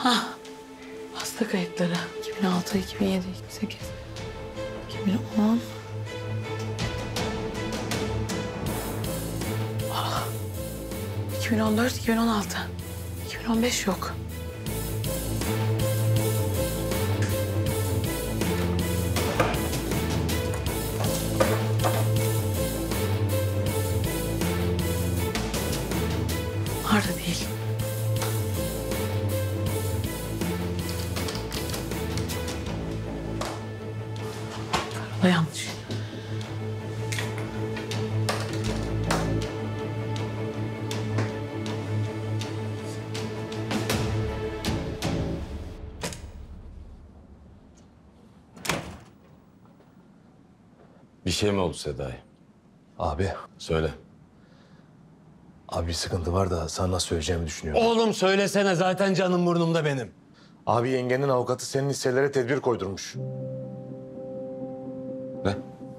Hasta kayıtları. 2006, 2007, 2008, 2010. 2014, 2016. 2015 yok. Arda değil. Karola yanlış. Bir şey mi oldu Seda'ya? Abi, Söyle. abi bir sıkıntı var da sana nasıl söyleyeceğimi düşünüyorum. Oğlum söylesene, zaten canım burnumda benim. Abi yengenin avukatı senin hisselere tedbir koydurmuş. Ne?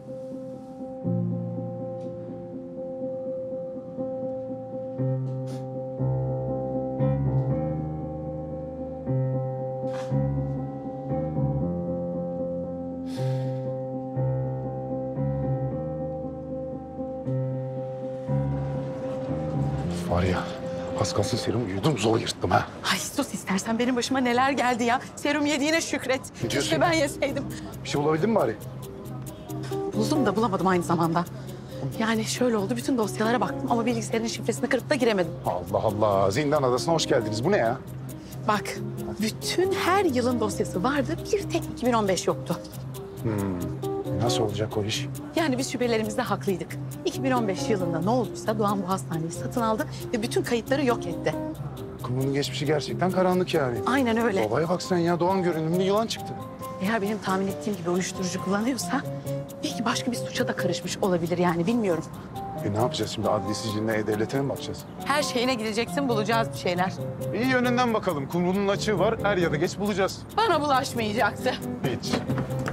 Var ya, az kalsın serum yudum zor yırttım ha. Ay sus istersen, benim başıma neler geldi ya. Serum yediğine şükret. Ne diyorsun? Keşke ben yeseydim. Bir şey bulabildin mi bari? Buldum da bulamadım aynı zamanda. Yani şöyle oldu, bütün dosyalara baktım ama bilgisayarın şifresini kırıp da giremedim. Allah Allah, Zindan Adası'na hoş geldiniz. Bu ne ya? Bak, bütün her yılın dosyası vardı, bir tek 2015 yoktu. Nasıl olacak o iş? Yani biz şüphelerimizde haklıydık. 2015 yılında ne olduysa Doğan bu hastaneyi satın aldı ve bütün kayıtları yok etti. Bunun geçmişi gerçekten karanlık yani. Aynen öyle. Babaya bak sen ya, Doğan görünümlü yılan çıktı. Eğer benim tahmin ettiğim gibi uyuşturucu kullanıyorsa belki başka bir suça da karışmış olabilir, yani bilmiyorum. Ne yapacağız şimdi? Adli siciline, E-Devleti'ne mi bakacağız? Her şeyine gideceksin, bulacağız bir şeyler. İyi yönünden bakalım. Kumrunun açığı var. Er ya da geç bulacağız. Bana bulaşmayacaktı. Hiç.